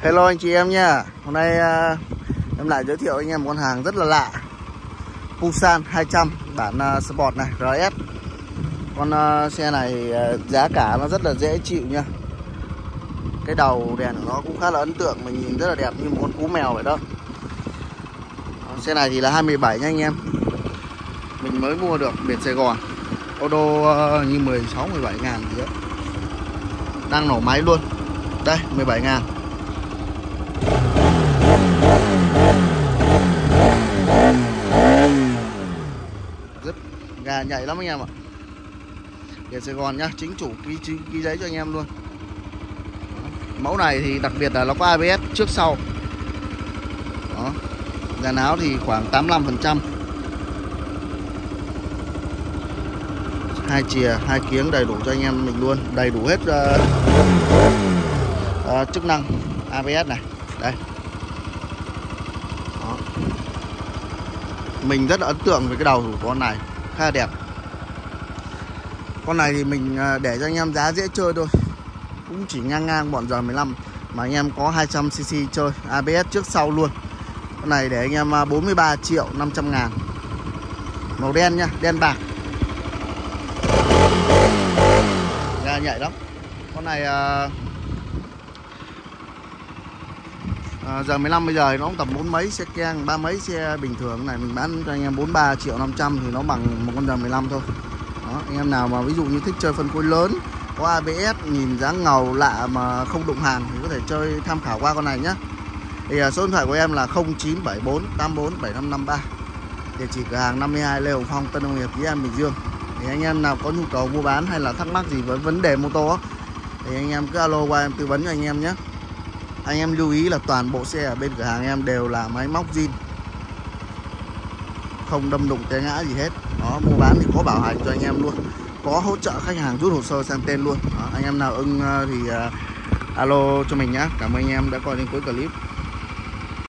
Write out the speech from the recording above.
Hello anh chị em nha. Hôm nay em lại giới thiệu anh em một con hàng rất là lạ, Pusan 200 bản Sport này, RS. Con xe này giá cả nó rất là dễ chịu nha. Cái đầu đèn của nó cũng khá là ấn tượng, mình nhìn rất là đẹp như một con cú mèo vậy đó. Xe này thì là 217 nha anh em. Mình mới mua được biển Sài Gòn, ô tô như 16-17 ngàn gì đó. Đang nổ máy luôn. Đây 17 ngàn. Rất gà nhạy lắm anh em ạ. Biển Sài Gòn nhá, chính chủ ký giấy cho anh em luôn. Mẫu này thì đặc biệt là nó có ABS trước sau. Đó. Dàn áo thì khoảng 85%. Hai chìa, hai kiếng đầy đủ cho anh em mình luôn, đầy đủ hết chức năng ABS này. Đây. Đó. Mình rất là ấn tượng với cái đầu của con này, khá là đẹp. Con này thì mình để cho anh em giá dễ chơi thôi, cũng chỉ ngang bọn R15 mà anh em có 200cc chơi, ABS trước sau luôn. Con này để anh em 43.500.000. Màu đen nha, đen bạc. Ra nhạy lắm. Con này giờ 15 bây giờ nó cũng tầm 4 mấy xe keng, 3 mấy xe bình thường này mình bán cho anh em 43.500.000 thì nó bằng một con giờ 15 thôi. Đó, anh em nào mà ví dụ như thích chơi phân khối lớn, có ABS, nhìn dáng ngầu lạ mà không đụng hàng thì có thể chơi tham khảo qua con này nhé. Thì số điện thoại của em là 0974 84 7553. Địa chỉ cửa hàng 52 Lê Hồng Phong, Tân Nông Hiệp, Dĩ An, Bình Dương. Thì anh em nào có nhu cầu mua bán hay là thắc mắc gì với vấn đề mô tô á, thì anh em cứ alo qua em tư vấn cho anh em nhé. Anh em lưu ý là toàn bộ xe ở bên cửa hàng em đều là máy móc zin, không đâm đụng té ngã gì hết. Đó, mua bán thì có bảo hành cho anh em luôn, có hỗ trợ khách hàng rút hồ sơ sang tên luôn. Đó, anh em nào ưng thì alo cho mình nhé. Cảm ơn anh em đã coi đến cuối clip.